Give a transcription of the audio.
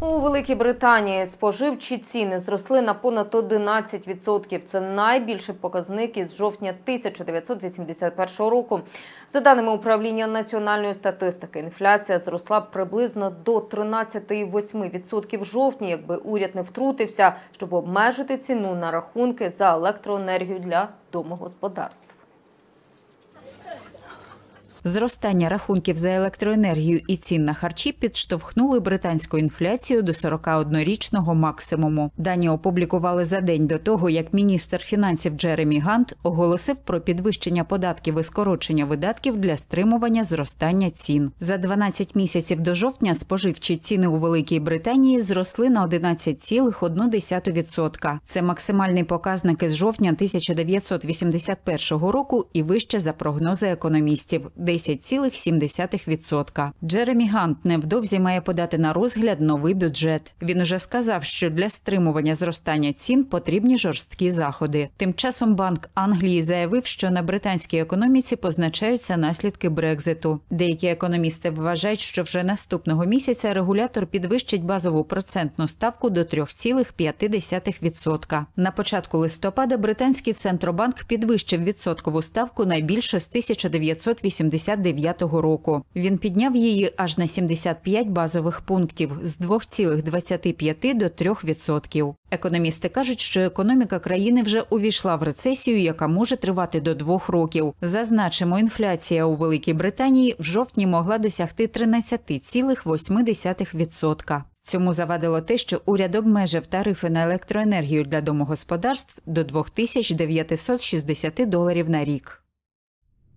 У Великій Британії споживчі ціни зросли на понад 11%. Це найбільший показник із жовтня 1981 року. За даними Управління національної статистики, інфляція зросла б приблизно до 13,8% в жовтні, якби уряд не втрутився, щоб обмежити ціну на рахунки за електроенергію для домогосподарств. Зростання рахунків за електроенергію і цін на харчі підштовхнули британську інфляцію до 41-річного максимуму. Дані опублікували за день до того, як міністр фінансів Джеремі Гант оголосив про підвищення податків і скорочення видатків для стримування зростання цін. За 12 місяців до жовтня споживчі ціни у Великій Британії зросли на 11,1%. Це максимальний показник із жовтня 1981 року і вище за прогнози економістів – 10,7%. Джеремі Гант невдовзі має подати на розгляд новий бюджет. Він уже сказав, що для стримування зростання цін потрібні жорсткі заходи. Тим часом Банк Англії заявив, що на британській економіці позначаються наслідки Брекзиту. Деякі економісти вважають, що вже наступного місяця регулятор підвищить базову процентну ставку до 3,5%. На початку листопада британський Центробанк підвищив відсоткову ставку найбільше з 1989 року. Він підняв її аж на 75 базових пунктів з 2,25 до 3%. Економісти кажуть, що економіка країни вже увійшла в рецесію, яка може тривати до 2 років. Зазначимо, інфляція у Великій Британії в жовтні могла досягти 13,8%. Цьому завадило те, що уряд обмежив тарифи на електроенергію для домогосподарств до $2960 на рік.